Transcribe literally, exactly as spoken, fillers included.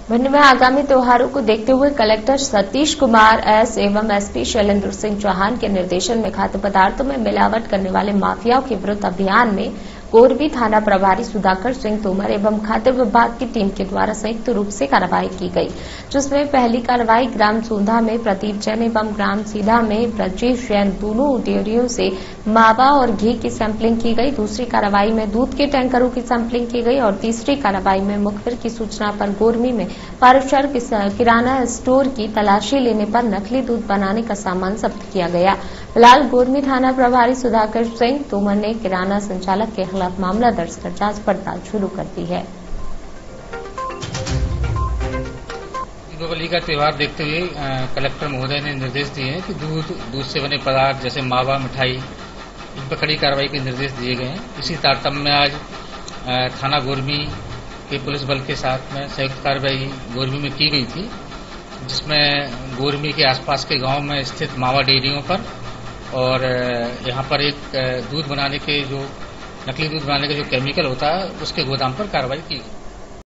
भिंड में आगामी त्योहारों को देखते हुए कलेक्टर सतीश कुमार एस एवं एसपी शैलेंद्र सिंह चौहान के निर्देशन में खाद्य पदार्थों में मिलावट करने वाले माफियाओं के विरुद्ध अभियान में कोरबी थाना प्रभारी सुधाकर सिंह तोमर एवं खाद्य विभाग की टीम के द्वारा संयुक्त रूप से कार्रवाई की गई, जिसमें पहली कार्रवाई ग्राम सोंधा में प्रदीप जैन एवं ग्राम सीधा में ब्रजेश जैन दोनों डेयरियों से मावा और घी की सैंपलिंग की गई। दूसरी कार्रवाई में दूध के टैंकरों की सैंपलिंग की गई और तीसरी कार्रवाई में मुखबिर की सूचना पर गोरमी में पारिशर किराना स्टोर की तलाशी लेने पर नकली दूध बनाने का सामान जब्त किया गया। फिलहाल गोरमी थाना प्रभारी सुधाकर सिंह तोमर ने किराना संचालक के खिलाफ मामला दर्ज कर जांच पड़ताल शुरू कर दी है। दीपावली का त्योहार देखते हुए कलेक्टर महोदय ने निर्देश दिए हैं कि दूध दूध से बने पदार्थ जैसे मावा, मिठाई, इन पर कड़ी कार्रवाई के निर्देश दिए गए हैं। इसी तारतम्य में आज थाना गोरमी के पुलिस बल के साथ में संयुक्त कार्रवाई गोरमी में की गई थी, जिसमें गोरमी के आसपास के गांव में स्थित मावा डेयरियों पर और यहां पर एक दूध बनाने के जो नकली दूध बनाने का जो केमिकल होता है उसके गोदाम पर कार्रवाई की गई।